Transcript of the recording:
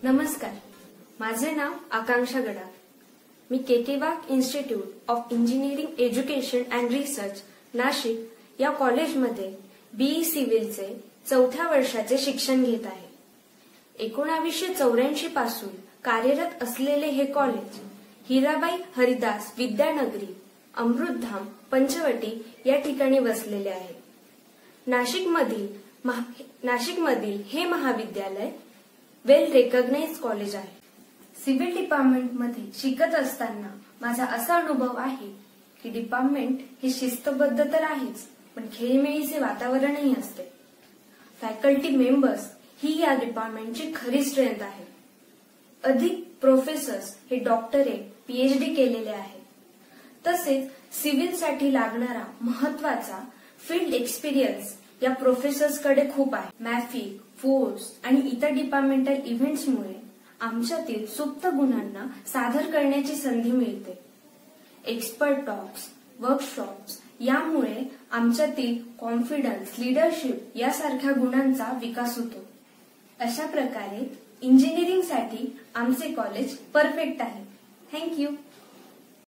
नमस्कार, माझे नाव आकांक्षा गडाख. मी K Wagh Institute of Engineering Education and Research Nashik या कॉलेजमध्ये बीई सिव्हिलचे 4थ्या वर्षाचे शिक्षण घेत आहे. 1984 पासून कार्यरत असलेले हे कॉलेज हिराबाई हरिदास विद्यानगरी, अमृतधाम, पंचवटी या ठिकाणी वसलेले आहे. नाशिकमधील हे महाविद्यालय वेल रेकग्नाइज्ड कॉलेज आहे. सिव्हिल डिपार्टमेंटमध्ये शिकत असताना माझा असा अनुभव आहे की डिपार्टमेंट हे शिस्तबद्ध तर आहेच, पण खेळीमेळीचे वातावरणही असते. फॅकल्टी मेंबर्स ही या डिपार्टमेंटची खरी स्ट्रेंथ आहे. अधिक प्रोफेसर्स हे डॉक्टरेट, पीएचडी केलेले आहेत. तसेच सिव्हिलसाठी लागणारा महत्वाचा फील्ड एक्सपिरियन्स या प्रोफेसर्सकडे खूप आहे. मॅफिक, फोर्स आणि इतर डिपार्टमेंटल इव्हेंट्समुळे आमच्यातील सुप्त गुणांना सादर करण्याची संधी मिळते. एक्सपर्ट टॉक्स, वर्कशॉप्स यामुळे आमच्यातील कॉन्फिडन्स, लीडरशिप यासारख्या गुणांचा विकास होतो. अशा प्रकारे इंजिनिअरिंगसाठी आमचे कॉलेज परफेक्ट आहे. थँक्यू.